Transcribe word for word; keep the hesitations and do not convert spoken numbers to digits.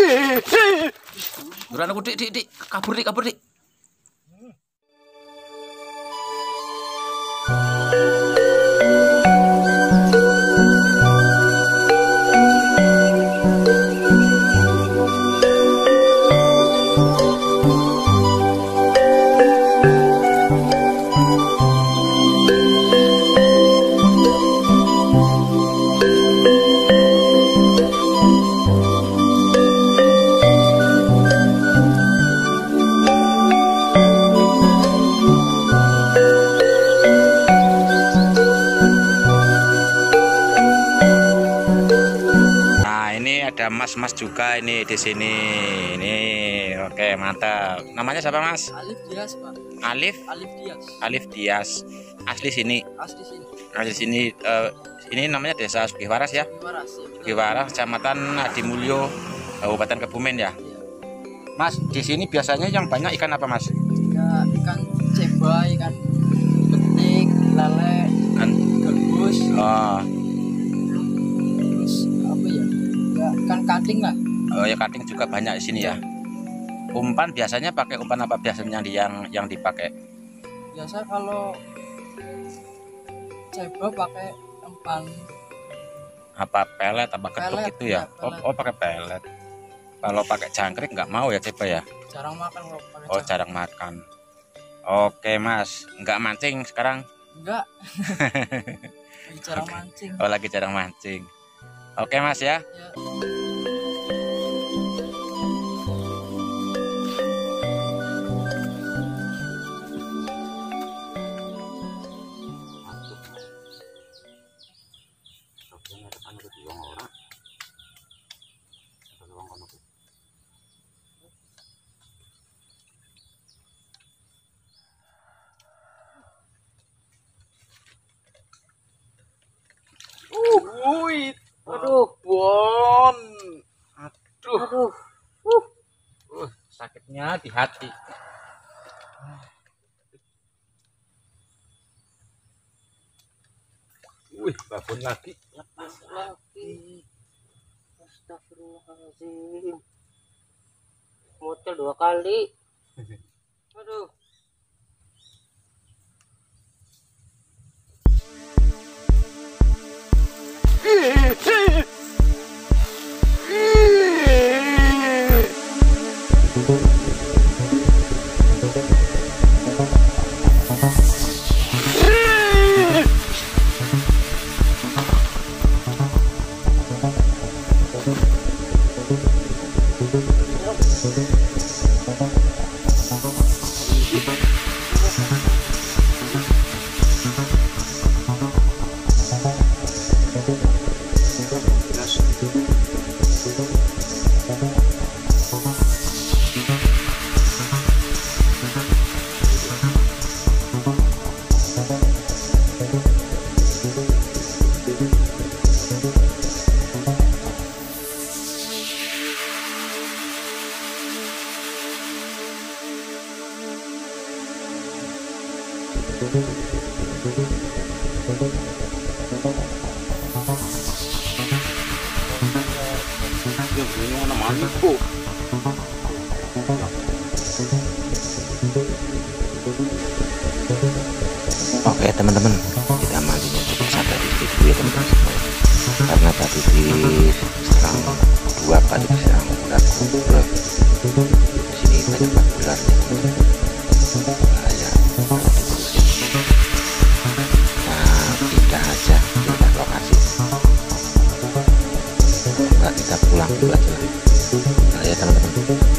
Buruan aku dik dik dik kabur dik kabur dik. Ada mas-mas juga ini di sini. Ini oke, mantap. Namanya siapa, Mas? Alif Dias, Pak. Alif? Alif Dias. Alif Dias. Asli sini. Asli sini. Asli sini. Uh, ini namanya Desa Sugiwaras ya? Sugiwaras, ya. Sugiwaras, Kecamatan Adimulyo, Kabupaten Kebumen ya. Iya. Mas, di sini biasanya yang banyak ikan apa, Mas? Ya, ikan ceba, ikan betik, lele, Ikan gabus. Oh. Terus apa ya? Ya, ikan kating lah. Oh ya, kating juga banyak di sini ya. Umpan biasanya pakai umpan apa biasanya yang yang dipakai? Biasa kalau ceba pakai umpan Apa pelet apa geduk pelet, itu ya? ya Oh, oh pakai pelet. Kalau pakai jangkrik nggak mau ya ceba ya? jarang makan kalau pakai Oh jangkrik. jarang makan. Oke Mas, nggak mancing sekarang? Enggak. Lagi jarang Oke. mancing. Oh lagi jarang mancing. Oke Mas ya. Ya. Wuih, aduh Bon, aduh, Aduh. uh, uh, sakitnya di hati. Wih, babon lagi. Lepas lagi. Astagfirullahaladzim. Motel dua kali. Aduh. Oke teman-teman, kita mandinya cukup sampai di sini dulu ya teman-teman semua. Karena tadi diserang dua kali diserang ular kobra. Di sini banyak banget ularnya teman-teman. Bahaya kalau diterusin. Nah, pindah aja, pindah lokasi. Enggak, kita pulang dulu aja. Nah ya teman-teman.